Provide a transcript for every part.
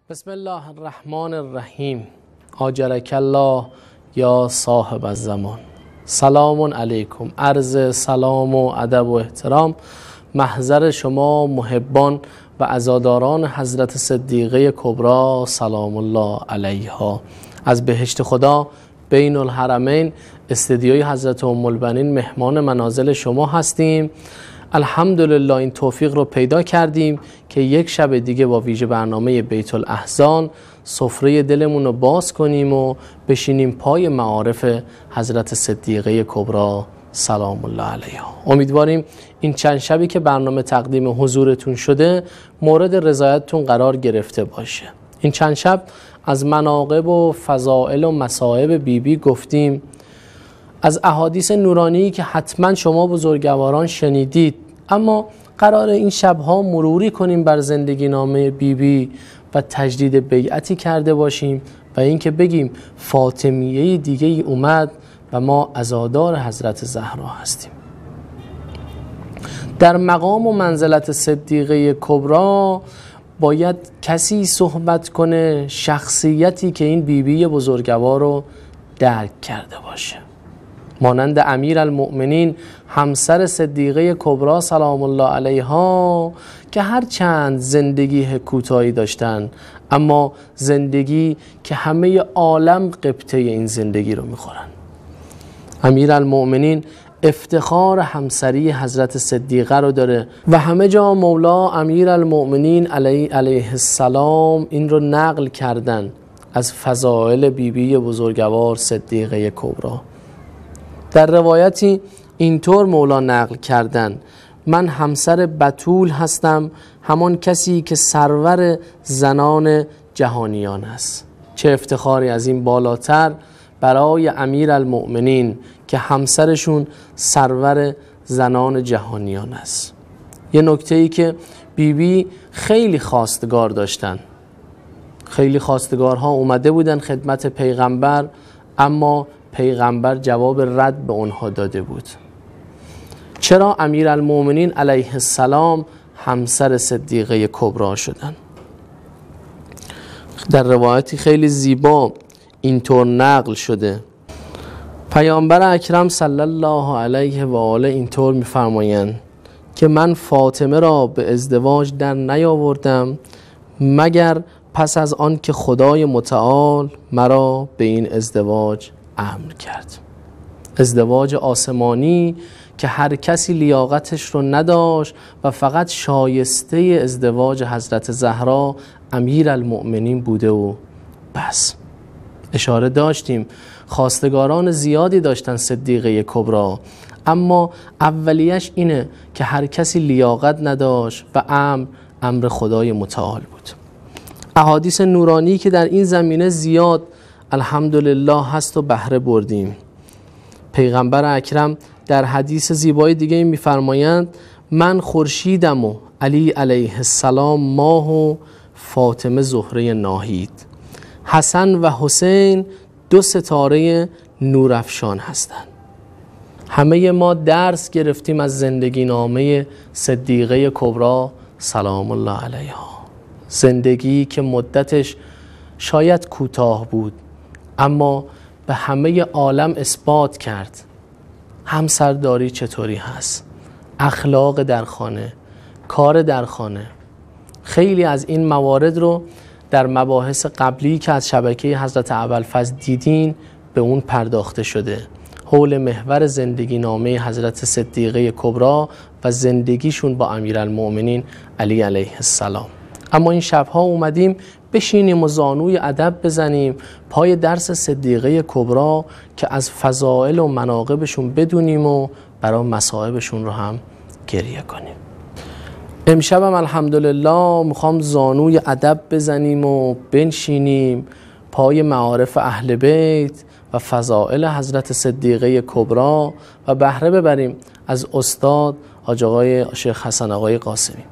بسم الله الرحمن الرحیم. آجرک الله یا صاحب الزمان. سلام علیکم. عرض سلام و ادب و احترام محضر شما محبان و عزاداران حضرت صدیقه کبری سلام الله علیها. از بهشت خدا بین الحرمین استدیوی حضرت ام البنین مهمان منازل شما هستیم. الحمدلله این توفیق رو پیدا کردیم که یک شب دیگه با ویژه برنامه بیت الاحزان سفره دلمون رو باز کنیم و بشینیم پای معارف حضرت صدیقه کبری سلام الله علیها. امیدواریم این چند شبی که برنامه تقدیم حضورتون شده مورد رضایتتون قرار گرفته باشه. این چند شب از مناقب و فضائل و مصائب بیبی گفتیم، از احادیث نورانی که حتما شما بزرگواران شنیدید، اما قرار این شبها مروری کنیم بر زندگی نامه بیبی و تجدید بیعتی کرده باشیم و اینکه بگیم فاطمیه دیگه ای اومد و ما عزادار حضرت زهرا هستیم. در مقام و منزلت صدیقه کبری باید کسی صحبت کنه، شخصیتی که این بیبی بزرگوار رو درک کرده باشه، مانند امیرالمؤمنین همسر صدیقه کبری سلام الله علیها که هر چند زندگی کوتاهی داشتن اما زندگی که همه عالم قبطه این زندگی رو میخورن. امیرالمؤمنین افتخار همسری حضرت صدیقه رو داره و همه جا مولا امیرالمؤمنین علیه السلام این رو نقل کردن از فضائل بیبی بزرگوار صدیقه کبری. در روایتی اینطور مولا نقل کردن: من همسر بتول هستم، همان کسی که سرور زنان جهانیان است. چه افتخاری از این بالاتر برای امیرالمؤمنین که همسرشون سرور زنان جهانیان است. یه نکته ای که بیبی خیلی خواستگار داشتن، خیلی خواستگارها اومده بودن خدمت پیغمبر، اما پیغمبر جواب رد به اونها داده بود. چرا امیرالمؤمنین علیه السلام همسر صدیقه کبری شدن؟ در روایتی خیلی زیبا اینطور نقل شده. پیامبر اکرم صلی الله علیه و آله اینطور می‌فرمایند که من فاطمه را به ازدواج در نیاوردم مگر پس از آن که خدای متعال مرا به این ازدواج امر کرد. ازدواج آسمانی که هر کسی لیاقتش رو نداشت و فقط شایسته ازدواج حضرت زهرا امیرالمؤمنین بوده و بس. اشاره داشتیم خواستگاران زیادی داشتن صدیقه کبری، اما اولیش اینه که هر کسی لیاقت نداشت و امر خدای متعال بود. احادیث نورانی که در این زمینه زیاد الحمدلله هست و بهره بردیم. پیغمبر اکرم در حدیث زیبای دیگه میفرمایند: من خورشیدم و علی علیه السلام ماه و فاطمه زهره ناهید. حسن و حسین دو ستاره نورافشان هستند. همه ما درس گرفتیم از زندگی نامه صدیقه کبری سلام الله علیها. زندگی که مدتش شاید کوتاه بود اما به همه عالم اثبات کرد همسرداری چطوری هست، اخلاق در خانه، کار در خانه. خیلی از این موارد رو در مباحث قبلی که از شبکه حضرت ابوالفضل دیدین به اون پرداخته شده، حول محور زندگی نامه حضرت صدیقه کبری و زندگیشون با امیرالمؤمنین علی علیه السلام. اما این شبها اومدیم بشینیم و زانوی ادب بزنیم پای درس صدیقه کبری که از فضائل و مناقبشون بدونیم و برای مصائبشون رو هم گریه کنیم. امشبم الحمدلله میخوام زانوی ادب بزنیم و بنشینیم پای معارف اهل بیت و فضائل حضرت صدیقه کبری و بهره ببریم از استاد حاج آقای شیخ حسن آقای قاسمی.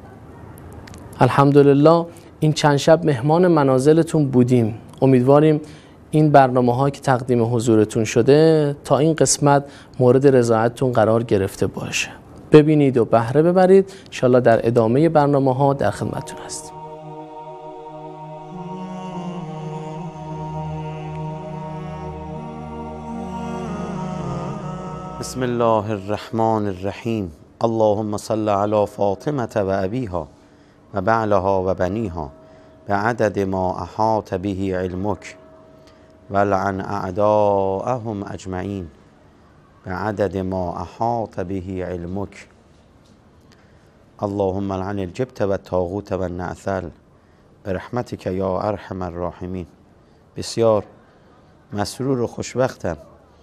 الحمدلله این چند شب مهمان منازلتون بودیم. امیدواریم این برنامه‌ها که تقدیم حضورتون شده تا این قسمت مورد رضایتتون قرار گرفته باشه. ببینید و بهره ببرید. انشالله در ادامه برنامه‌ها در خدمتتون هستیم. بسم الله الرحمن الرحیم. اللهم صل علی فاطمة و ابیها و بعلها و بنیها بعدد ما احاط به علمک ولعن اعداءهم اجمعین بعدد ما احاط به علمک. اللهم لعن الجبت و الطاغوت و النعثل برحمتک یا ارحم الراحمین. بسیار مسرور و خوشبختم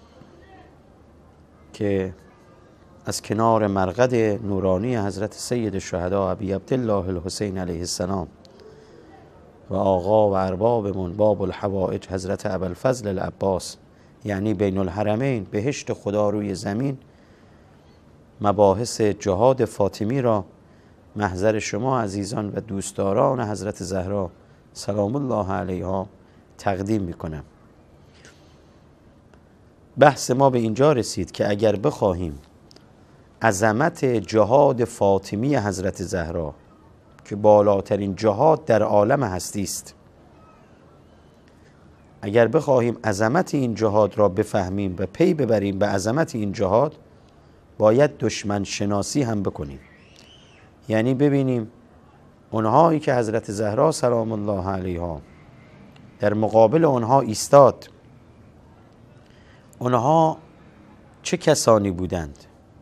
که از کنار مرقد نورانی حضرت سید الشهدا ابی عبدالله الحسین علیه السلام و آقا و اربابمون باب الحوائج حضرت ابوالفضل العباس، یعنی بین الحرمین، بهشت خدا روی زمین، مباحث جهاد فاطمی را محضر شما عزیزان و دوستداران حضرت زهرا سلام الله علیها تقدیم میکنم. بحث ما به اینجا رسید که اگر بخواهیم عظمت جهاد فاطمی حضرت زهرا که بالاترین جهاد در عالم هستی است، اگر بخواهیم عظمت این جهاد را بفهمیم و پی ببریم به عظمت این جهاد، باید دشمن شناسی هم بکنیم. یعنی ببینیم اونهایی که حضرت زهرا سلام الله علیها در مقابل اونها ایستاد، اونها چه کسانی بودند،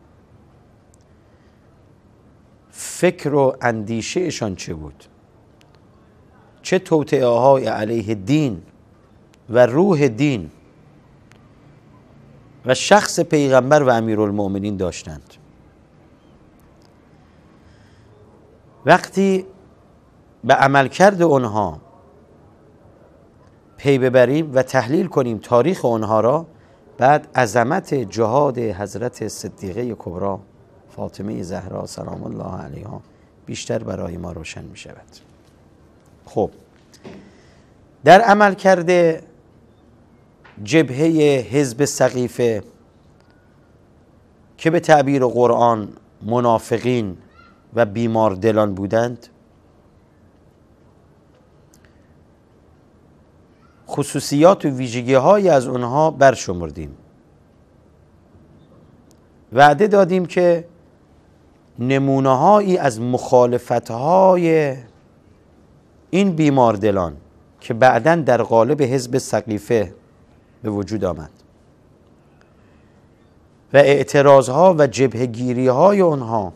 فکر و اندیشهشان چه بود، چه توطئه های علیه دین و روح دین و شخص پیغمبر و امیرالمؤمنین داشتند. وقتی به عملکرد اونها پی ببریم و تحلیل کنیم تاریخ اونها را، بعد عظمت جهاد حضرت صدیقه کبری فاطمه زهرا سلام الله علیها بیشتر برای ما روشن می شود. خب در عمل کرده جبهه حزب سقیفه که به تعبیر قرآن منافقین و بیماردلان بودند، خصوصیات و ویژگی های از اونها برشمردیم. وعده دادیم که نمونه هایی از مخالفت های این بیماردلان که بعداً در قالب حزب سقیفه به وجود آمد و اعتراض ها و جبهه گیری های اونها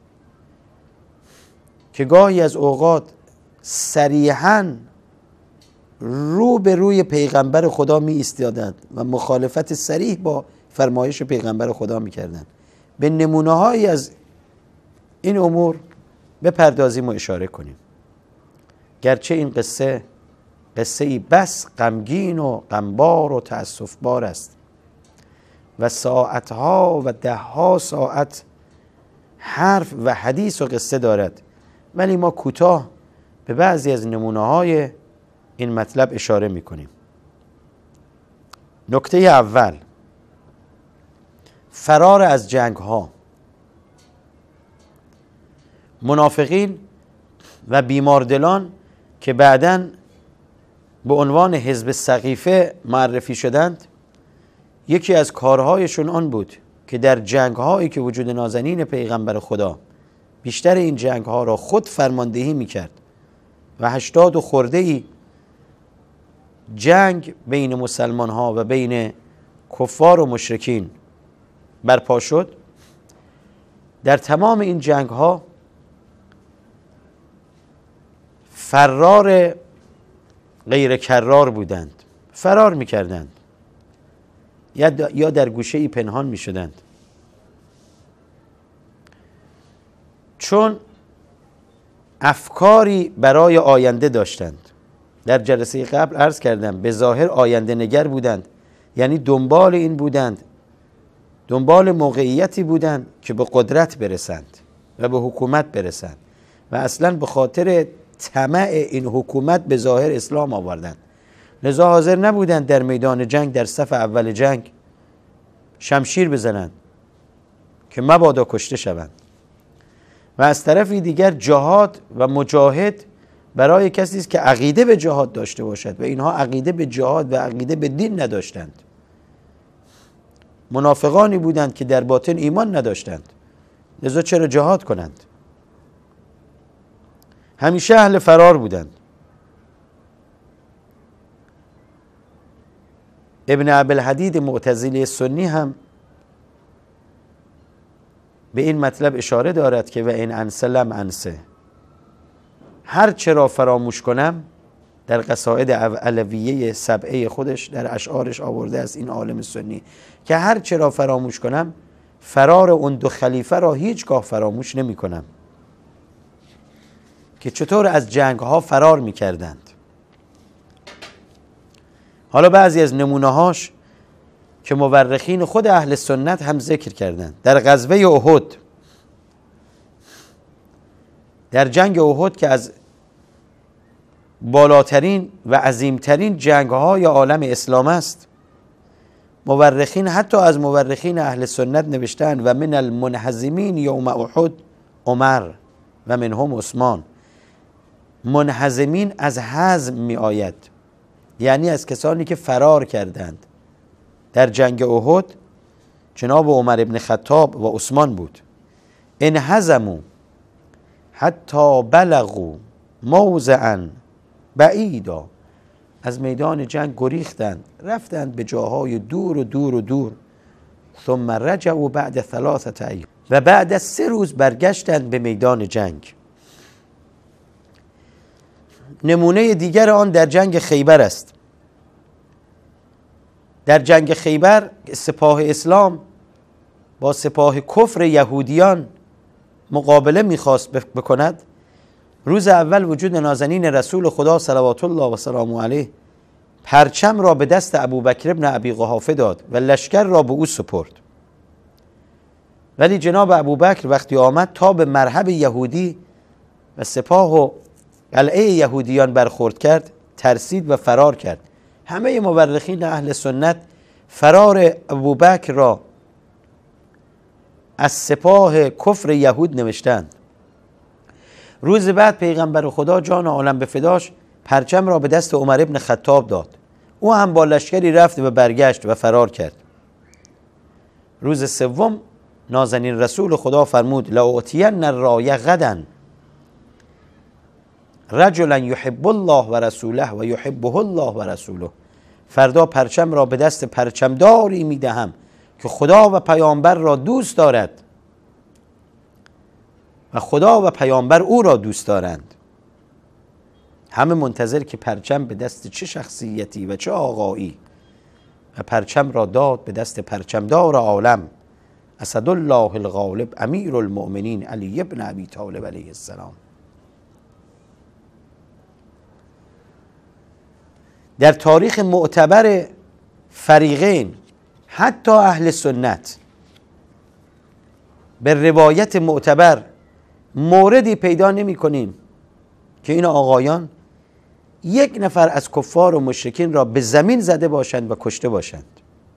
که گاهی از اوقات صریحاً رو به روی پیغمبر خدا می ایستادند و مخالفت صریح با فرمایش پیغمبر خدا می کردند. به نمونه هایی از این امور بپردازیم و اشاره کنیم. گرچه این قصه ای بس غمگین و غمبار و تأسف بار است و ساعتها و دهها ساعت حرف و حدیث و قصه دارد، ولی ما کوتاه به بعضی از نمونه های این مطلب اشاره میکنیم. نکته اول، فرار از جنگ ها. منافقین و بیماردلان که بعداً به عنوان حزب سقیفه معرفی شدند، یکی از کارهایشون آن بود که در جنگ هایی که وجود نازنین پیغمبر خدا، بیشتر این جنگ ها را خود فرماندهی میکرد و 80 خورده ای جنگ بین مسلمان ها و بین کفار و مشرکین برپا شد. در تمام این جنگ ها فرار غیر کرار بودند، فرار میکردند یا در گوشه ای پنهان میشدند، چون افکاری برای آینده داشتند. در جلسه قبل عرض کردم به ظاهر آینده نگر بودند، یعنی دنبال این بودند، دنبال موقعیتی بودند که به قدرت برسند و به حکومت برسند و اصلا به خاطر طمع این حکومت به ظاهر اسلام آوردند. لذا حاضر نبودند در میدان جنگ، در صف اول جنگ شمشیر بزنند که مبادا کشته شوند. و از طرفی دیگر جهاد و مجاهد برای کسی است که عقیده به جهاد داشته باشد و اینها عقیده به جهاد و عقیده به دین نداشتند. منافقانی بودند که در باطن ایمان نداشتند، لذا چرا جهاد کنند؟ همیشه اهل فرار بودند. ابن ابوالحدید معتزلی سنی هم به این مطلب اشاره دارد که و این انسه لم انسه، هر چرا فراموش کنم، در قصائد علویه سبعه خودش در اشعارش آورده است این عالم سنی که هر چرا فراموش کنم، فرار اون دو خلیفه را هیچگاه فراموش نمی کنم که چطور از جنگ ها فرار می کردند. حالا بعضی از نمونه هاش که مورخین خود اهل سنت هم ذکر کردند. در غزوه احد، در جنگ احد که از بالاترین و عظیمترین جنگ های عالم اسلام است، مورخین حتی از مورخین اهل سنت نوشتند و من المنهزمین یوم احد عمر و منهم عثمان. منهزمین از هزم می آید، یعنی از کسانی که فرار کردند. در جنگ احد جناب عمر ابن خطاب و عثمان بود. انهزموا حتی بلغوا موضعا بعیدا، از میدان جنگ گریختند، رفتند به جاهای دور و دور و دور. ثم رجعوا بعد 3 ایام، و بعد از 3 روز برگشتند به میدان جنگ. نمونه دیگر آن در جنگ خیبر است. در جنگ خیبر سپاه اسلام با سپاه کفر یهودیان مقابله میخواست بکند. روز اول وجود نازنین رسول خدا صلوات الله و سلامه علیه پرچم را به دست ابوبکر ابن ابی قحافه داد و لشکر را به او سپرد. ولی جناب ابوبکر وقتی آمد تا به مرحب یهودی و سپاه و قلعه یهودیان برخورد کرد، ترسید و فرار کرد. همه مورخین اهل سنت فرار ابوبکر را از سپاه کفر یهود نوشتند. روز بعد پیغمبر خدا جان عالم به فداش پرچم را به دست عمر ابن خطاب داد. او هم با لشکری رفت و برگشت و فرار کرد. روز سوم نازنین رسول خدا فرمود لأعطین الرایه غدا رجلا یحب الله و رسوله و یحبه الله و رسوله. فردا پرچم را به دست پرچمداری میدهم که خدا و پیامبر را دوست دارد و خدا و پیامبر او را دوست دارند. همه منتظر که پرچم به دست چه شخصیتی و چه آقایی، و پرچم را داد به دست پرچمدار عالم اسدالله الغالب امیر المؤمنین علی ابن ابی طالب علیه السلام. در تاریخ معتبر فریقین حتی اهل سنت به روایت معتبر موردی پیدا نمی کنیم که این آقایان 1 نفر از کفار و مشرکین را به زمین زده باشند و کشته باشند.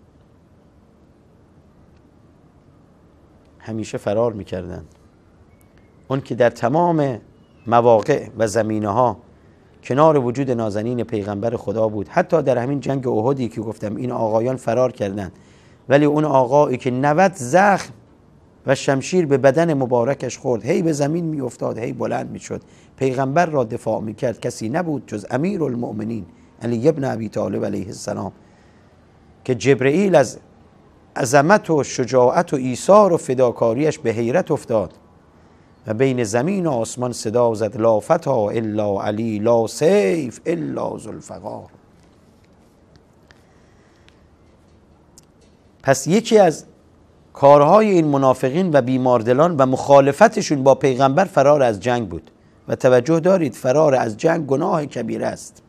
همیشه فرار می کردند. اون که در تمام مواقع و زمینه ها کنار وجود نازنین پیغمبر خدا بود. حتی در همین جنگ احدی که گفتم این آقایان فرار کردند، ولی اون آقایی که 90 زخم و شمشیر به بدن مبارکش خورد، هی به زمین می افتاد، هی بلند می شد، پیغمبر را دفاع می کرد، کسی نبود جز امیر المؤمنین علی ابن ابی طالب علیه السلام که جبرئیل از عظمت و شجاعت و ایثار و فداکاریش به حیرت افتاد و بین زمین و آسمان صدا زد لا فتا الا علی لا سیف الا ذوالفقار. پس یکی از کارهای این منافقین و بیماردلان و مخالفتشون با پیغمبر فرار از جنگ بود. و توجه دارید فرار از جنگ گناه کبیره است.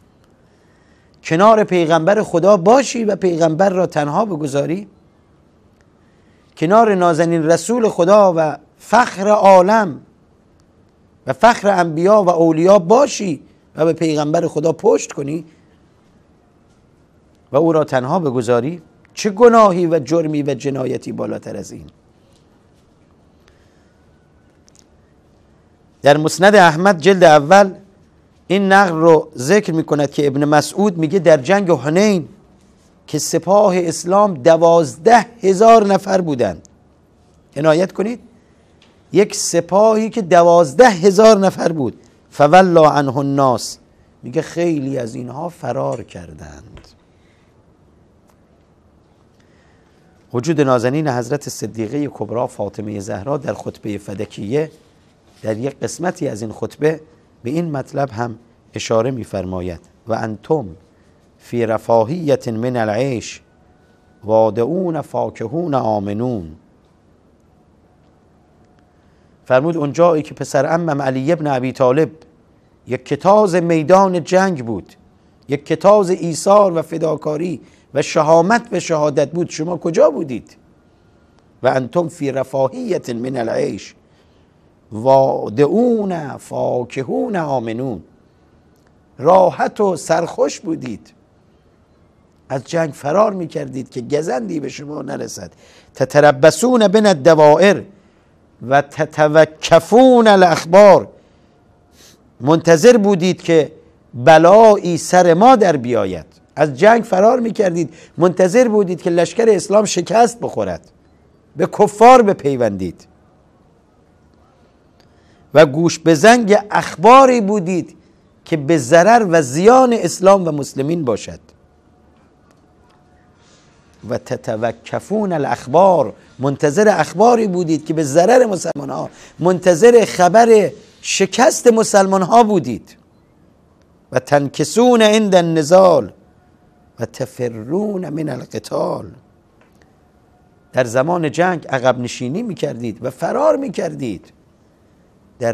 کنار پیغمبر خدا باشی و پیغمبر را تنها بگذاری، کنار نازنین رسول خدا و فخر عالم و فخر انبیا و اولیا باشی و به پیغمبر خدا پشت کنی و او را تنها بگذاری، چه گناهی و جرمی و جنایتی بالاتر از این؟ در مسند احمد جلد اول این نقل رو ذکر می کند که ابن مسعود میگه در جنگ حنین که سپاه اسلام 12,000 نفر بودند. عنایت کنید، یک سپاهی که 12,000 نفر بود. فولا عنه الناس، میگه خیلی از اینها فرار کردند. وجود نازنین حضرت صدیقه کبری فاطمه زهرا در خطبه فدکیه، در یک قسمتی از این خطبه به این مطلب هم اشاره می‌فرماید: و انتم فی رفاهیت من العیش وادعون فاکهون آمنون. فرمود اونجایی که پسر عمم علی ابن ابی طالب یک کتاز میدان جنگ بود، یک کتاز ایثار و فداکاری و شهامت و شهادت بود، شما کجا بودید؟ و انتم فی رفاهیت من العیش وادعون فاکهون آمنون، راحت و سرخوش بودید، از جنگ فرار میکردید که گزندی به شما نرسد. تتربصون بنا الدوائر و تتوکفون الاخبار، منتظر بودید که بلایی سر ما در بیاید. از جنگ فرار میکردید، منتظر بودید که لشکر اسلام شکست بخورد، به کفار بپیوندید و گوش به زنگ اخباری بودید که به ضرر و زیان اسلام و مسلمین باشد. و تتوکفون الاخبار، منتظر اخباری بودید که به ضرر مسلمان ها، منتظر خبر شکست مسلمان ها بودید. و تنکسون عند النزال و تفرون من القتال، در زمان جنگ عقب نشینی میکردید و فرار میکردید. در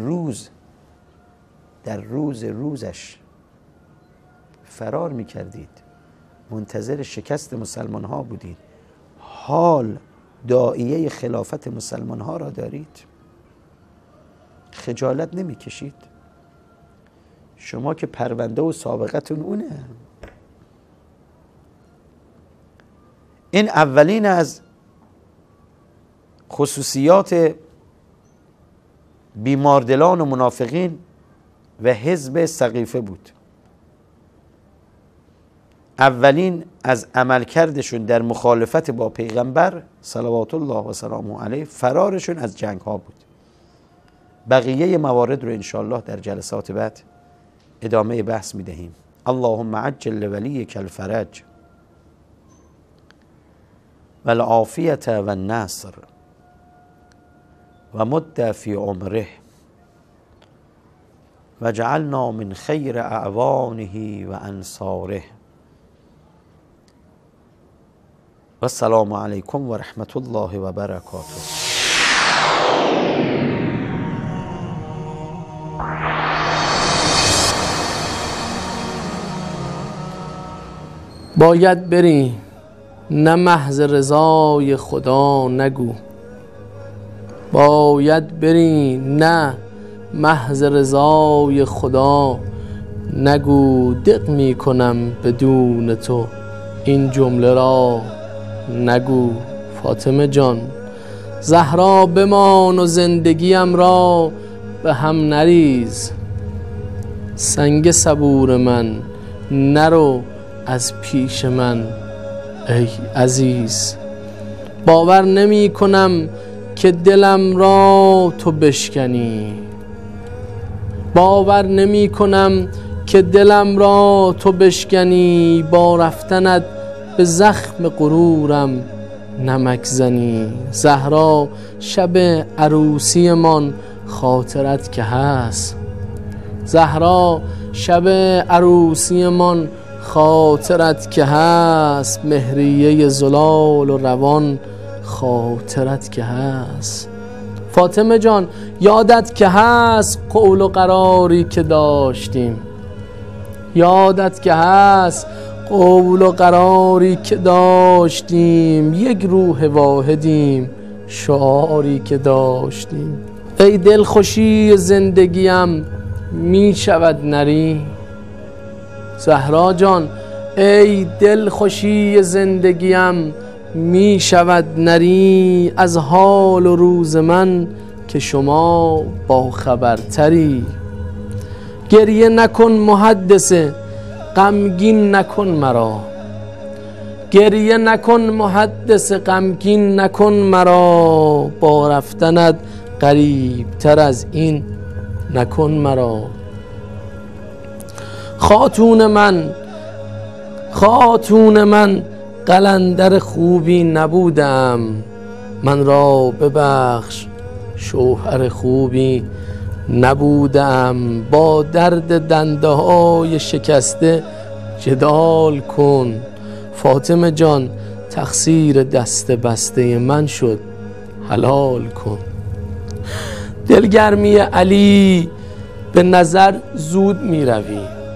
روزش فرار میکردید، منتظر شکست مسلمان ها بودید. حال داعیه خلافت مسلمان ها را دارید، خجالت نمیکشید؟ شما که پرونده و سابقتون اونه. این اولین از خصوصیات بیماردلان و منافقین و حزب سقیفه بود. اولین از عملکردشون در مخالفت با پیغمبر صلوات الله و سلامه علیه فرارشون از جنگ ها بود. بقیه موارد رو انشاءالله در جلسات بعد ادامه بحث میدهیم. اللهم عجل لولیک الفرج و العافیت و النصر و مد فی عمره و جعلنا من خیر اعوانه و انصاره. و السلام علیکم و رحمت الله و برکاته. باید بری نه محض رضای خدا نگو، باید بری نه محض رضای خدا نگو. دق می کنم بدون تو این جمله را نگو. فاطمه جان زهرا بمان و زندگیم را به هم نریز. سنگ صبور من نرو از پیش من ای عزیز. باور نمی کنم که دلم را تو بشکنی، باور نمی کنم که دلم را تو بشکنی. با رفتنت به زخم غرورم نمک زنی. زهرا شب عروسی من خاطرت که هست، زهرا شب عروسی من خاطرت که هست. مهریه زلال و روان خاطرت که هست. فاطمه جان یادت که هست قول و قراری که داشتیم، یادت که هست قول و قراری که داشتیم. یک روح واحدیم شعاری که داشتیم. ای دلخوشی زندگیم می شود نری. زهرا جان ای دلخوشی زندگیم می شود نری. از حال و روز من که شما با خبرتری. گریه نکن محدثه غمگین نکن مرا، گریه نکن محدث غمگین نکن مرا، با رفتنت قریب تر از این نکن مرا. خاتون من قلندر خوبی نبودم، من را ببخش شوهر خوبی نبودم. با درد دنده های شکسته جدال کن، فاطمه جان تقصیر دست بسته من شد حلال کن. دلگرمی علی به نظر زود می روی،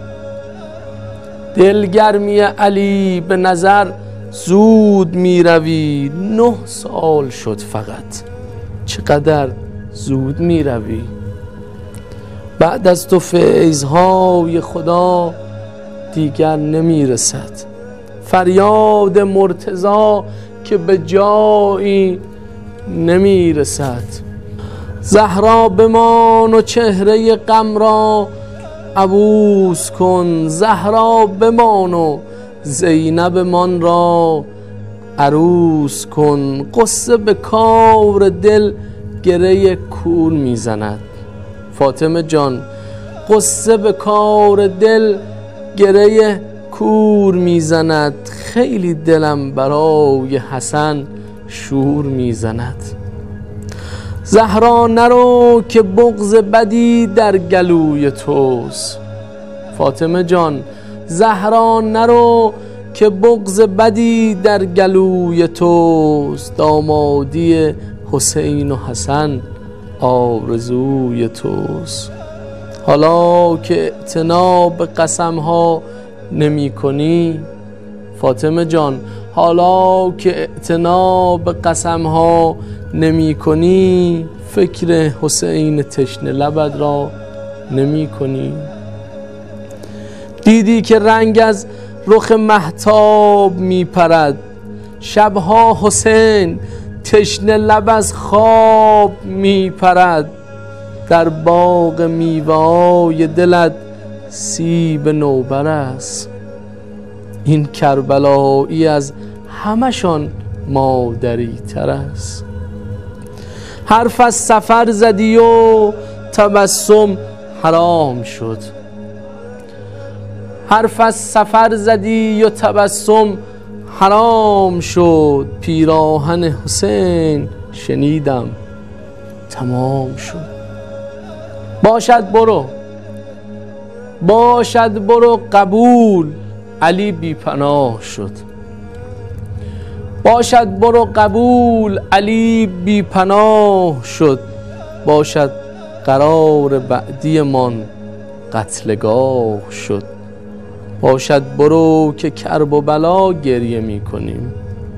دلگرمی علی به نظر زود می روی. 9 سال شد فقط چقدر زود می روی. بعد از تو فیضهای خدا دیگر نمی رسد، فریاد مرتضی که به جایی نمی رسد. زهرا بمان و چهره غم را عبوس کن، زهرا بمان و زینب مان را عروس کن. قصه به کار دل گره کور میزند، فاطمه جان قصه به کار دل گره کور میزند. خیلی دلم برای حسن شور میزند. زهرا نرو که بغض بدی در گلوی توست، فاطمه جان زهرا نرو که بغض بدی در گلوی توست. دامادی حسین و حسن آرزوی توست. حالا که اعتنا به قسم ها نمی کنی، فاطمه جان حالا که اعتنا به قسم ها نمی کنی، فکر حسین تشنه لبت را نمی کنی. دیدی که رنگ از رخ مهتاب می پرد، شبها حسین تشنه لب از خواب می پرد. در باغ میوه‌های دلت سیب نوبر است، این کربلایی از همشان مادری تر است. حرف از سفر زدی و تبسم حرام شد، حرف از سفر زدی و تبسم حرام شد. پیراهن حسین شنیدم تمام شد. باشد برو قبول علی بی پناه شد، باشد برو قبول علی بی پناه شد. باشد قرار بعدی من قتلگاه شد. باشد برو که کرب و بلا گریه می کنیم،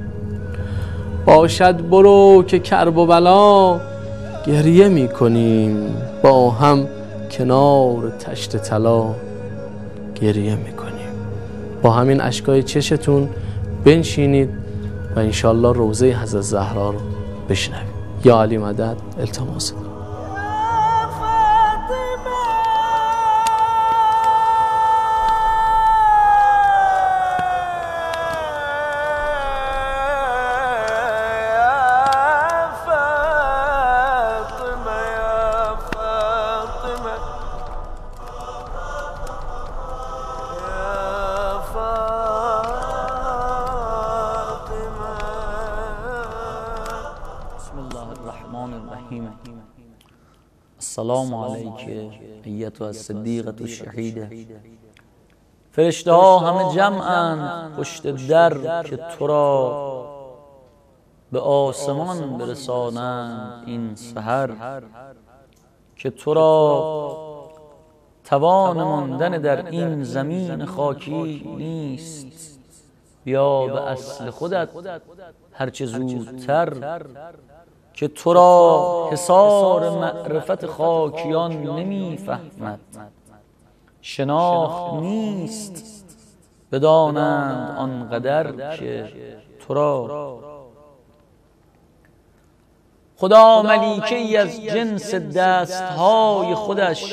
باشد برو که کرب و بلا گریه می کنیم. با هم کنار تشت طلا گریه می کنیم. با همین اشکای چشتون بنشینید و انشالله روضه حضرت زهرا رو بشنوید. یا علی مدد التماس دارم. السلام علیک ایتها الصدیقة الشهیده. فرشته ها همه جمعند پشت در که تو را به آسمان برسانند این سحر، که تو را توان ماندن در این زمین خاکی نیست. بیا به اصل خودت هرچه زودتر، که تو را حصار معرفت خاکیان نمیفهمد. شناخت نیست بدانند آنقدر که تو را خدا ملیکی از جنس دستهای خودش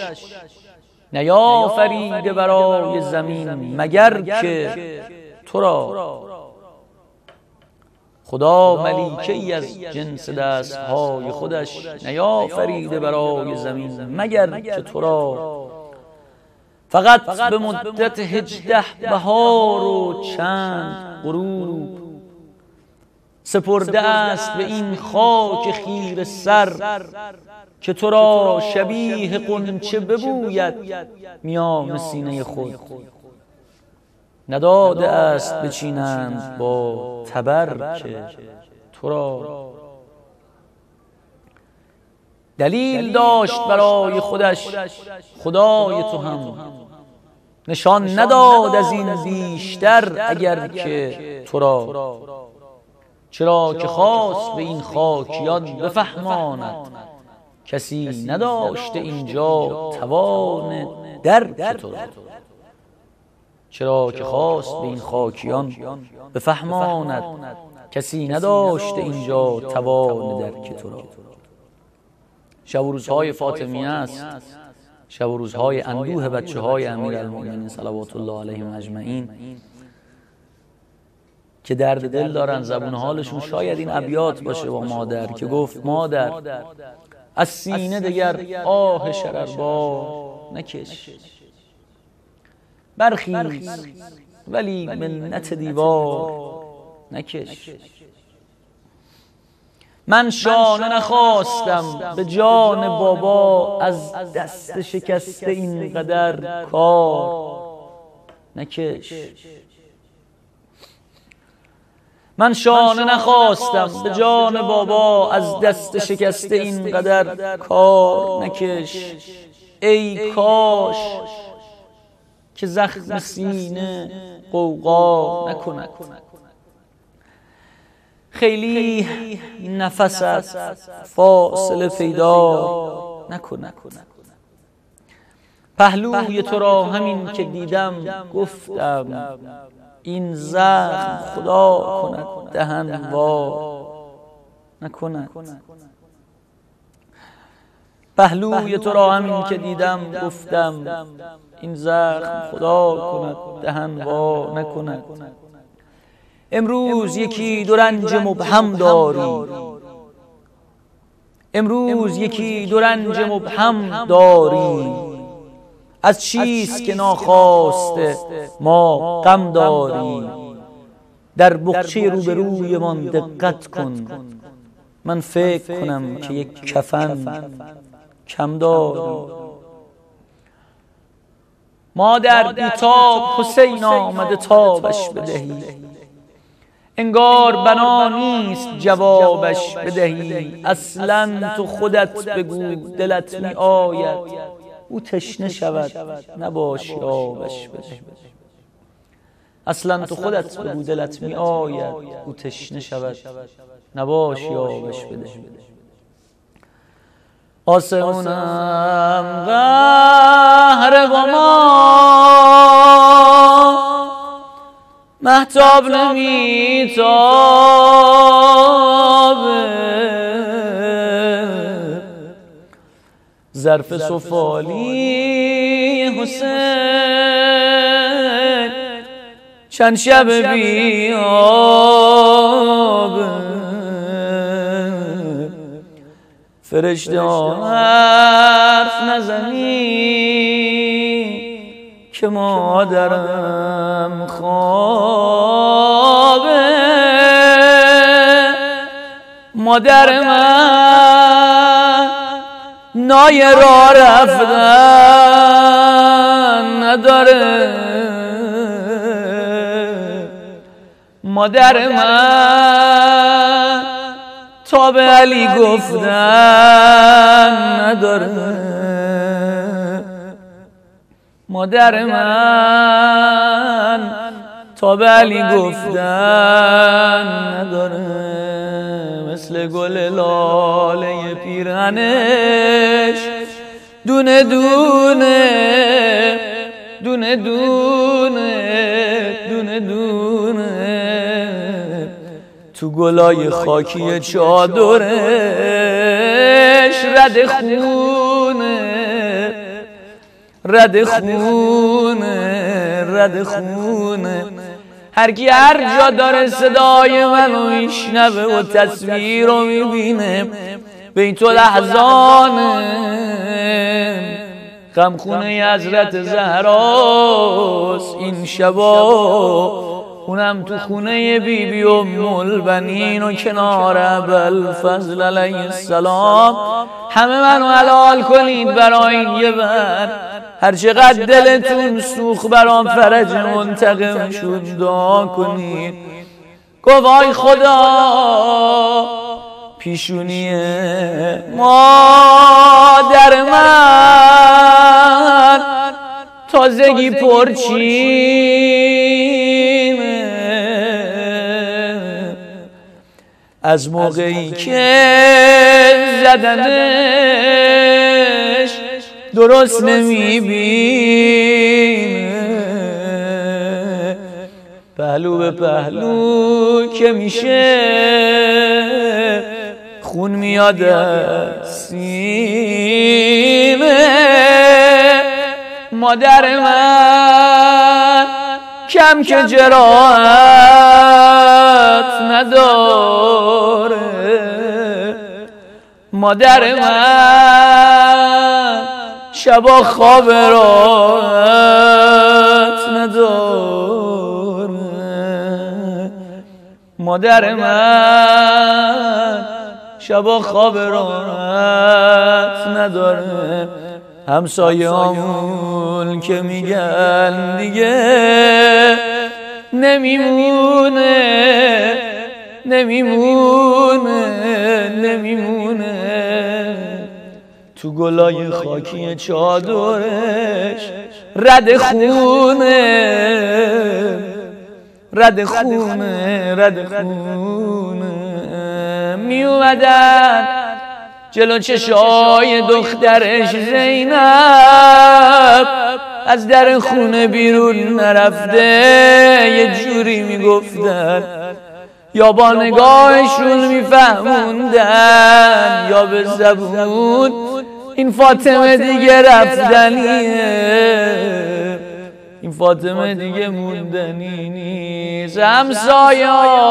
نیافریده برای زمین، مگر که تو را خدا ملیکه‌ای از جنس دستهای خودش نیافریده برای زمین مگر که تو را فقط به مدت 18 بهار و چند غروب سپرده است به این خاک خیره سر که تو را شبیه غنچه ببوید میان سینه خود. نداده است بچینند با تبر که تو را دلیل داشت برای خودش خدای تو هم نشان نداد از این بیشتر اگر که تو را، چرا که خواست به این خاکیان بفهماند کسی نداشته اینجا توان درک تو را. چرا که خواست به این خاکیان بفهماند کسی نداشته اینجا توان درک تو را. شب و روزهای فاطمیه است، شب و روزهای اندوه بچه های امیرالمؤمنین صلوات الله علیهم اجمعین که درد دل دارن. زبون حالشون شاید این ابیات باشه با مادر که گفت مادر از سینه دگر آه شرربار نکش، برخیز ولی منت دیوار نکش. من شانه نخواستم به جان بابا از دست شکسته اینقدر کار نکش. من شانه نخواستم به جان بابا از دست شکسته اینقدر کار نکش. ای کاش که زخم سینه غوغا نکند، خیلی نفست فاصله پیدا نکند. پهلوی تو را همین که دیدم گفتم این زخم خدا کند دهن وا نکند. پهلوی تو را همین که دیدم گفتم این زخم خدا کند دهن وا نکند. امروز یکی دو رنج مبهم داری، امروز یکی دو رنج مبهم داری، از چیست که ناخواسته ما غم داری. در بقچه روبروی من دقت کن، من فکر کنم که یک کفن کم داری. مادر بیتاب حسین آمده تابش بدهی، انگار بنا نیست جوابش بدهی. اصلا تو خودت بگو دلت می آید او تشنه شود نباشی آبش بدهی. اصلا تو خودت بگو دلت می آید او تشنه شود نباشی آبش بدهی. آسمونم قهر غمام مهتاب نمیتابه، ظرف سفالی حسین چند شب بیابه. فرشته حرف نزنی که مادرم خوابه. مادر من نای را رفتن نداره، مادر من تا به علی گفتن نداره. مادر من تا به علی گفتن نداره. مثل گل لاله پیرهنش دونه دونه دونه دونه دونه دونه تو گلای خاکی چادرش رد خونه رد خونه رد خونه. هر کی هر جا داره صدای منو میشنوه و تصویر رو میبینه، بیت الاحزان غمخونه حضرت زهراست این شبا، اونم تو خونه بیبی ام البنین و کنار ابوالفضل علیه السلام. همه منو حلال کنید برای این یه بر، هر چقدر دلتون سوخ برام فرج منتقم شد دعا کنید. گفت آی خدا پیشونی مادر من تازگی پرچینه، از موقعی که زدنش درست نمیبینه، پهلو به پهلو که میشه خون میاد از سینه. مادر من کم که جراحت نداره، مادر من شبا خواب راحت نداره، مادر من شبا خواب راحت نداره. همسایه همون که میگن دیگه نمیمونه تو گلای خاکی چادرش رد خونه می اومدن جلو چشای دخترش زینب، از در خونه بیرون نرفته یه جوری میگفتن، یا با نگاهشون میفهموندن یا به زبون این فاطمه دیگه رفتنیه، این فاطمه دیگه موندنی نیست. همسایه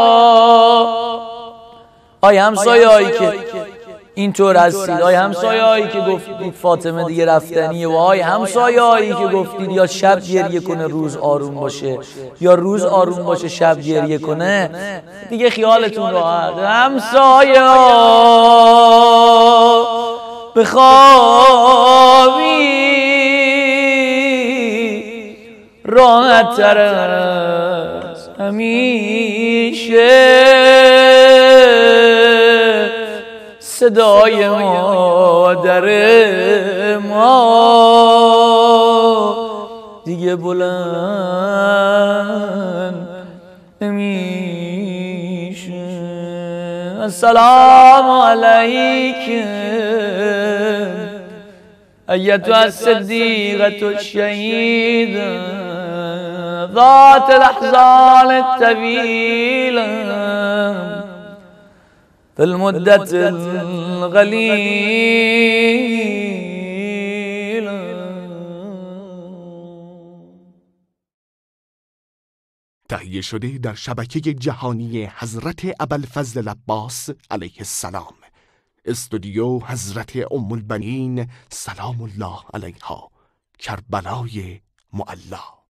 هایی که اینطور هستید، آی همسایه هایی که گفتید فاطمه دیگه رفتنیه، و آی همسایه هایی که گفتید یا شب گریه کنه روز آروم باشه یا روز آروم باشه شب گریه کنه، دیگه خیالتون راحت. همسایه ها بخوابی راحت تر از همیشه، صدای مادر ما دیگه بلند نمیشه. السلام علیکم ایتها الصدیقة الشهیدة ذات الاحزان الطویلة في المدة القليلة. تهیه شده در شبکه جهانی حضرت ابوالفضل العباس علیه السلام، استودیو حضرت ام البنین سلام الله علیها، کربلای معلی.